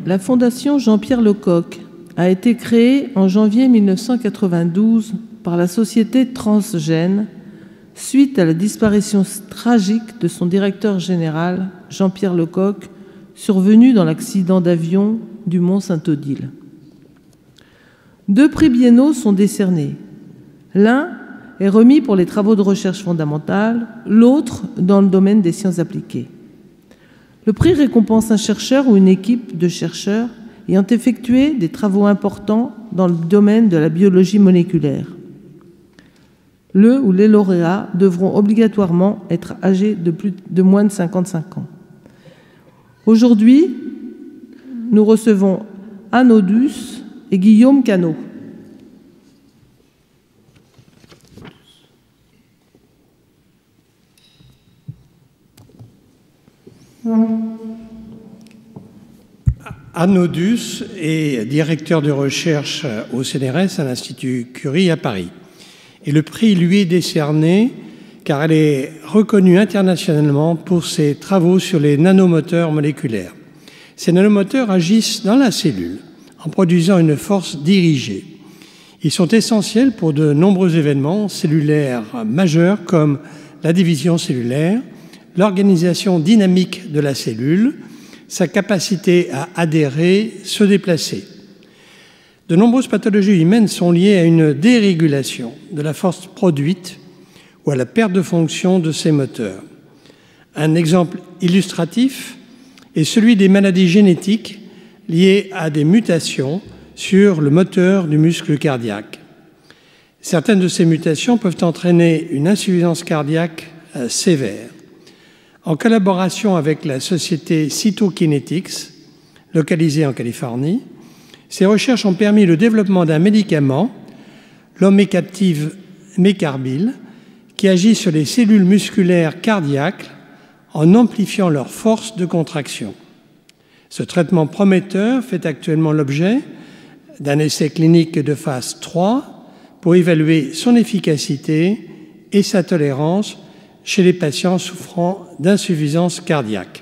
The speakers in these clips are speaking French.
la Fondation Jean-Pierre Lecoq a été créée en janvier 1992 par la société Transgène suite à la disparition tragique de son directeur général, Jean-Pierre Lecoq, survenu dans l'accident d'avion du Mont Saint-Odile. 2 prix biennaux sont décernés. L'un est remis pour les travaux de recherche fondamentale, l'autre dans le domaine des sciences appliquées. Le prix récompense un chercheur ou une équipe de chercheurs ayant effectué des travaux importants dans le domaine de la biologie moléculaire. Le ou les lauréats devront obligatoirement être âgés de moins de 55 ans. Aujourd'hui, nous recevons Anne Audus et Guillaume Cano. Anne Audus est directeur de recherche au CNRS, à l'Institut Curie à Paris. Et le prix lui est décerné car elle est reconnue internationalement pour ses travaux sur les nanomoteurs moléculaires. Ces nanomoteurs agissent dans la cellule en produisant une force dirigée. Ils sont essentiels pour de nombreux événements cellulaires majeurs comme la division cellulaire, l'organisation dynamique de la cellule, sa capacité à adhérer, se déplacer. De nombreuses pathologies humaines sont liées à une dérégulation de la force produite ou à la perte de fonction de ces moteurs. Un exemple illustratif est celui des maladies génétiques liées à des mutations sur le moteur du muscle cardiaque. Certaines de ces mutations peuvent entraîner une insuffisance cardiaque sévère. En collaboration avec la société Cytokinetics, localisée en Californie, ces recherches ont permis le développement d'un médicament, l'omecaptiv mécarbyle, qui agit sur les cellules musculaires cardiaques en amplifiant leur force de contraction. Ce traitement prometteur fait actuellement l'objet d'un essai clinique de phase 3 pour évaluer son efficacité et sa tolérance chez les patients souffrant d'insuffisance cardiaque.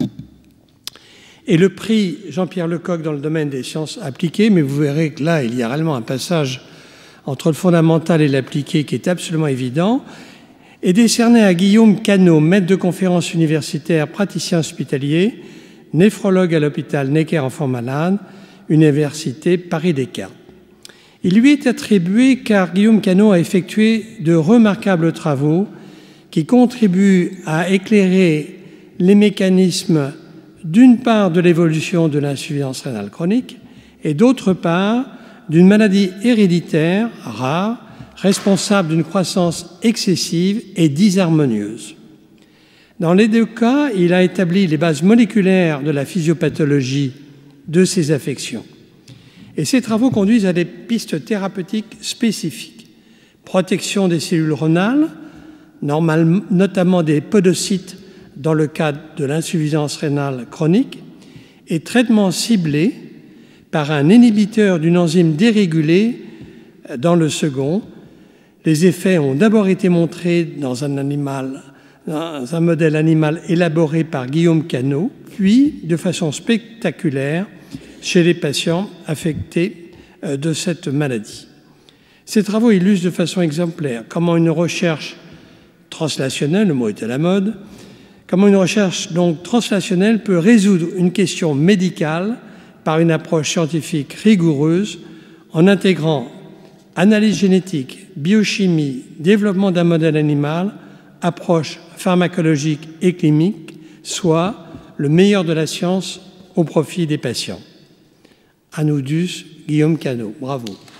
Et le prix Jean-Pierre Lecoq dans le domaine des sciences appliquées, mais vous verrez que là, il y a réellement un passage entre le fondamental et l'appliqué qui est absolument évident, est décerné à Guillaume Cano, maître de conférences universitaire, praticien hospitalier, néphrologue à l'hôpital Necker-Enfants Malades, Université Paris-Descartes. Il lui est attribué car Guillaume Cano a effectué de remarquables travaux qui contribuent à éclairer les mécanismes d'une part de l'évolution de l'insuffisance rénale chronique et d'autre part d'une maladie héréditaire rare responsable d'une croissance excessive et disharmonieuse. Dans les 2 cas, il a établi les bases moléculaires de la physiopathologie de ces affections. Et ces travaux conduisent à des pistes thérapeutiques spécifiques. Protection des cellules rénales, notamment des podocytes dans le cadre de l'insuffisance rénale chronique, et traitement ciblé par un inhibiteur d'une enzyme dérégulée dans le second. Les effets ont d'abord été montrés dans un modèle animal élaboré par Guillaume Cano, puis de façon spectaculaire chez les patients affectés de cette maladie. Ces travaux illustrent de façon exemplaire comment une recherche translationnelle, le mot est à la mode, comment une recherche donc translationnelle peut résoudre une question médicale par une approche scientifique rigoureuse en intégrant analyse génétique, biochimie, développement d'un modèle animal, approche pharmacologique et clinique, soit le meilleur de la science au profit des patients. Anne Audus, Guillaume Cano, bravo.